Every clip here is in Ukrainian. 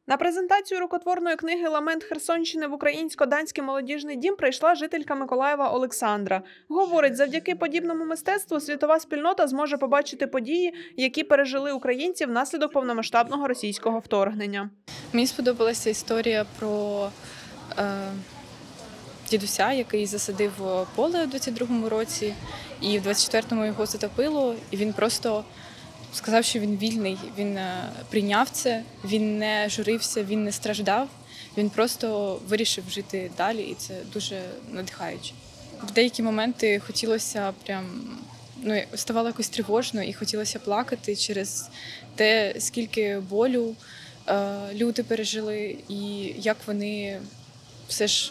На презентацію рукотворної книги «Ламент Херсонщини» в Українсько-Данський молодіжний дім прийшла жителька Миколаєва Олександра. Говорить, завдяки подібному мистецтву світова спільнота зможе побачити події, які пережили українці внаслідок повномасштабного російського вторгнення. Мені сподобалася історія про дідуся, який засадив поле у 22-му році, і в 24-му його затопило, і він просто сказав, що він вільний, він прийняв це, він не журився, він не страждав, він просто вирішив жити далі, і це дуже надихаюче. В деякі моменти хотілося ставало якось тривожно і хотілося плакати через те, скільки болю люди пережили і як вони все ж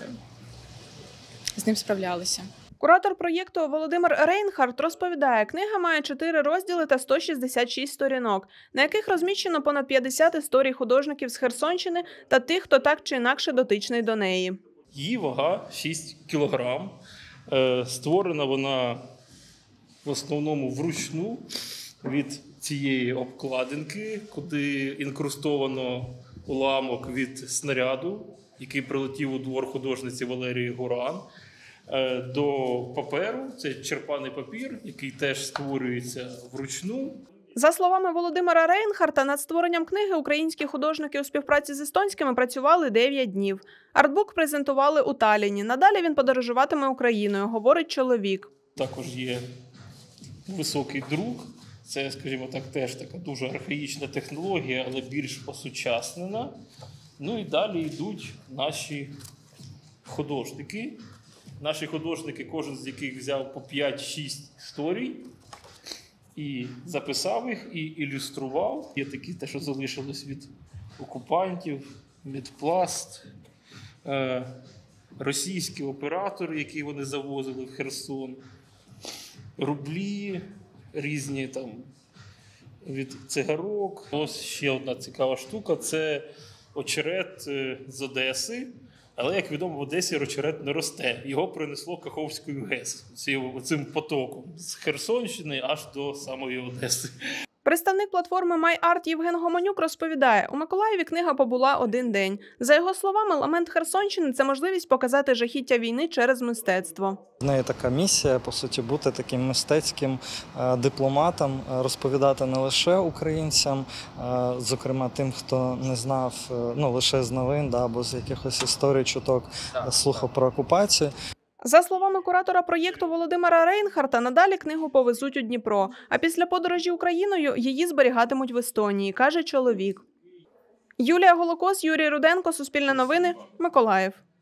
з ним справлялися. Куратор проєкту Володимир Рейнхард розповідає, книга має 4 розділи та 166 сторінок, на яких розміщено понад 50 історій художників з Херсонщини та тих, хто так чи інакше дотичний до неї. Її вага 6 кілограм. Створена вона в основному вручну від цієї обкладинки, куди інкрустовано уламок від снаряду, який прилетів у двор художниці Валерії Гуран, до паперу. Це черпаний папір, який теж створюється вручну. За словами Володимира Рейнхарта, над створенням книги українські художники у співпраці з естонськими працювали 9 днів. Артбук презентували у Талліні. Надалі він подорожуватиме Україною, говорить чоловік. Також є високий друк. Це, скажімо так, теж така дуже архаїчна технологія, але більш осучаснена. Ну і далі йдуть наші художники. Наші художники, кожен з яких взяв по 5-6 історій і записав їх, і ілюстрував. Є такі, те, що залишилось від окупантів, Медпласт, російські оператори, які вони завозили в Херсон, рублі різні там від цигарок. Ось ще одна цікава штука – це очерет з Одеси. Але, як відомо, в Одесі очерет не росте. Його принесло Каховською ГЕС цим потоком з Херсонщини аж до самої Одеси. Представник платформи MyArt Євген Гомонюк розповідає, у Миколаєві книга побула 1 день. За його словами, «Ламент Херсонщини» – це можливість показати жахіття війни через мистецтво. В неї така місія, по суті, бути таким мистецьким дипломатом, розповідати не лише українцям, зокрема тим, хто не знав лише з новин або з якихось історій, чуток, слухав про окупацію. За словами куратора проєкту Володимира Рейнхарта, надалі книгу повезуть у Дніпро, а після подорожі Україною її зберігатимуть в Естонії, каже чоловік. Юлія Голокос, Юрій Руденко, Суспільне новини, Миколаїв.